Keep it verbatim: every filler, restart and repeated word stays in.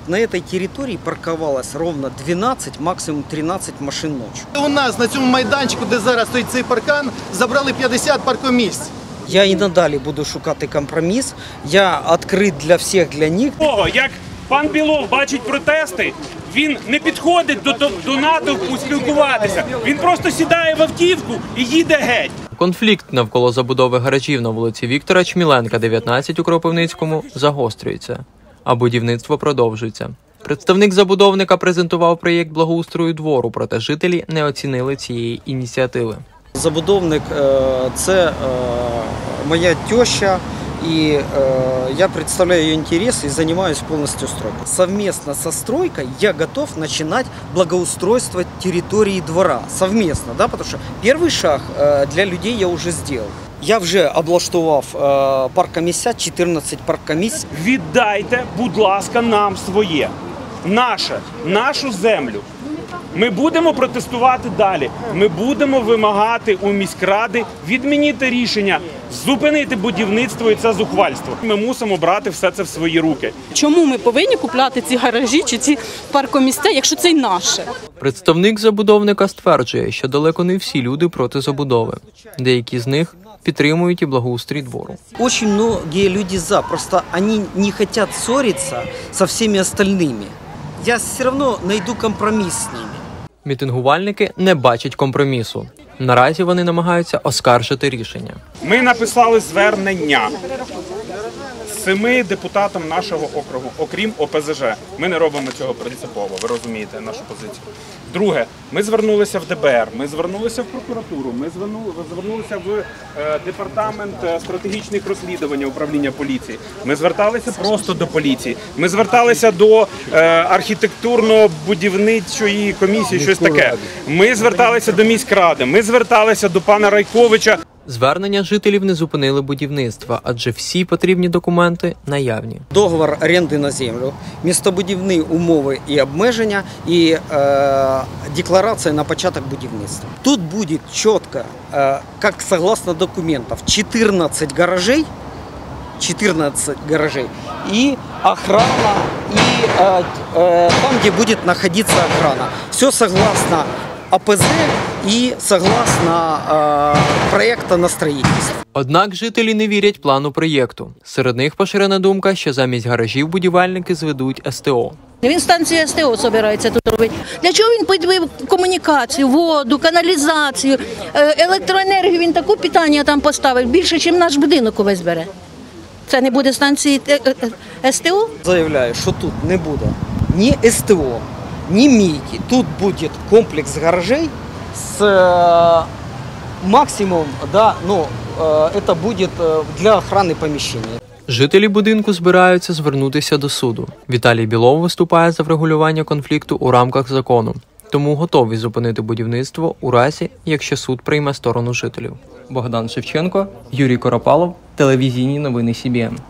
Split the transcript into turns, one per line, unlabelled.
на этой территории парковалось ровно двенадцать, максимум тринадцать машин ночью.
У нас на цьому майданчику, де зараз стоїть цей паркан, забрали п'ятдесят паркомісць.
Я і надалі буду шукати компроміс, я відкрит для всіх, для них.
О, як пан Білов бачить протести, він не підходить до, до, до натовпу спілкуватися, він просто сідає в автівку і їде геть.
Конфлікт навколо забудови гаражів на вулиці Віктора Чміленка, дев'ятнадцять у Кропивницькому, загострюється, а будівництво продовжується. Представник забудовника презентував проєкт благоустрою двору, проте жителі не оцінили цієї ініціативи.
Забудовник – це моя теща, и э, я представляю ее интересы и занимаюсь полностью стройкой. Совместно со стройкой я готов начинать благоустройство территории двора. Совместно, да, потому что первый шаг э, для людей я уже сделал. Я вже облаштував э, паркомісця, чотирнадцять паркомісць.
Віддайте, будь ласка, нам своє, наше, нашу землю. Ми будемо протестувати далі. Ми будемо вимагати у міськради відмінити рішення, зупинити будівництво і це зухвальство. Ми мусимо брати все це в свої руки.
Чому ми повинні купляти ці гаражі чи ці паркомісця, якщо це й наше?
Представник забудовника стверджує, що далеко не всі люди проти забудови. Деякі з них підтримують і благоустрій двору.
Очень многие люди за, просто они не хотят ссориться со всеми остальными. Я все равно найду компромисс с ними.
Мітингувальники не бачать компромісу. Наразі вони намагаються оскаржити рішення.
Ми написали звернення семи депутатам нашого округу, окрім О Пе Зе Же. Ми не робимо цього принципово, ви розумієте нашу позицію. Друге, ми звернулися в Де Бе Ер, ми звернулися в прокуратуру, ми звернулися в департамент стратегічних розслідувань управління поліції. Ми зверталися просто до поліції. Ми зверталися до архітектурно-будівничої комісії, щось таке. Ми зверталися до міськради, ми зверталися до пана Райковича.
Звернення жителів не зупинили будівництва, адже всі потрібні документи наявні.
Договор оренди на землю, містобудівні умови і обмеження, і е, декларація на початок будівництва. Тут буде чітко, е, як согласно документів, чотирнадцять гаражей, чотирнадцять гаражей і охрана, і е, е, там, де буде знаходитися охрана. Все согласно О Пе Зе і согласно е, проєкту на будівництво.
Однак жителі не вірять плану проєкту. Серед них поширена думка, що замість гаражів будівельники зведуть Ес Те О.
Він станцію Ес Те О збирається тут робити. Для чого він підвів комунікацію, воду, каналізацію, електроенергію? Він таку питання там поставив, більше, ніж наш будинок увесь бере. Це не буде станції Ес Те О?
Заявляю, що тут не буде ні Ес Те О, ні мійки. Тут буде комплекс гаражей з э, максимум, да, ну, э, это будет э, для охраны помещения.
Жителі будинку збираються звернутися до суду. Віталій Білов виступає за врегулювання конфлікту у рамках закону, тому готові зупинити будівництво у разі, якщо суд прийме сторону жителів. Богдан Шевченко, Юрій Коропалов, телевізійні новини Сі Бі Ен.